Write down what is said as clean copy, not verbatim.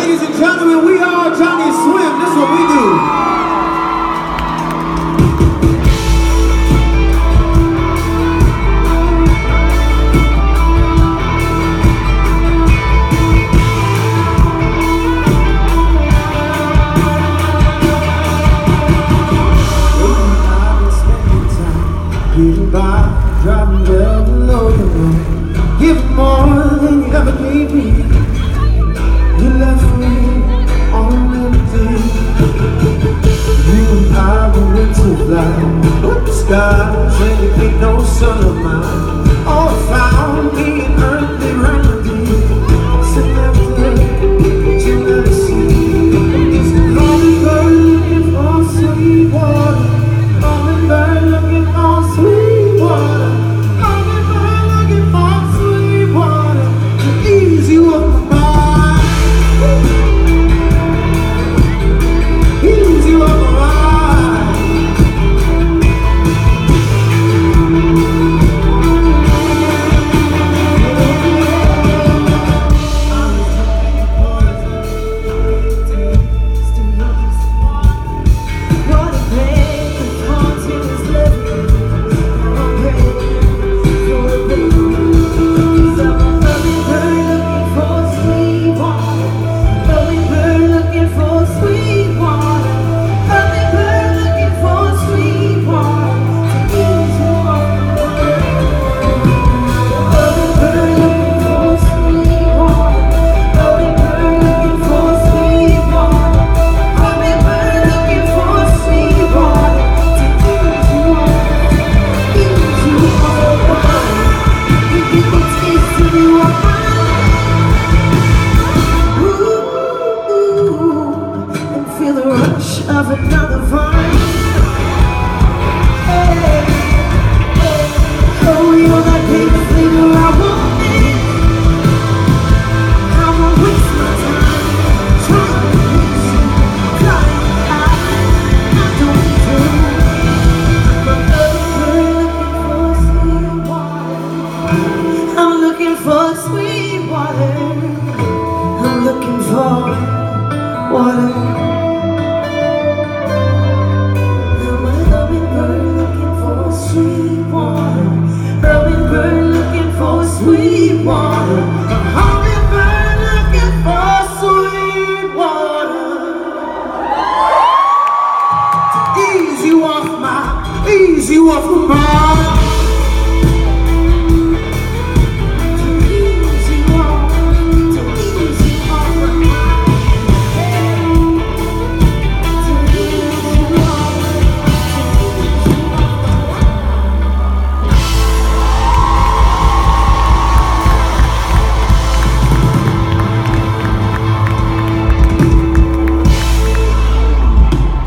Ladies and gentlemen, we are Johnny Swim. This is what we do. Getting by, driving well below the road. Give more than you ever gave me. You left me on empty. You and I were meant to fly up the skies, and you ain't no son of mine. Oh, found me an earthly remedy. Sitting after that you never see. It's a lonely bird looking for sweet water. Lonely bird looking for sweet water. Lonely bird looking for sweet water to ease you up my mind. Ease you up my mind. What a pain the haunting is living. I'm praying for a baby. 'Cause I'm a lonely bird looking for sweet water. Lonely bird looking for sweet water. Lonely bird looking for sweet water to ease you up my mind. Lonely bird looking for sweet water. Lonely bird looking for sweet water. Lonely bird looking for sweet water to ease you up my mind. You give me taste of you up my ooh, and feel the rush of another vine. Hey, hey, oh, you're that baby flavor I want it. I won't waste my time trying to please you, flying high. I don't need to. I'm looking for sweet water. I'm looking for sweet water.